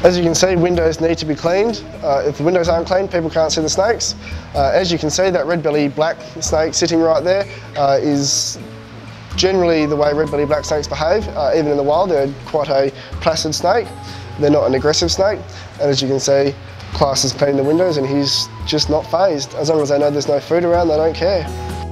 As you can see, windows need to be cleaned. If the windows aren't cleaned, people can't see the snakes. As you can see, that red-bellied black snake sitting right there is generally the way red-bellied black snakes behave. Even in the wild, they're quite a placid snake. They're not an aggressive snake. And as you can see, Class is cleaning the windows and he's just not fazed. As long as they know there's no food around, they don't care.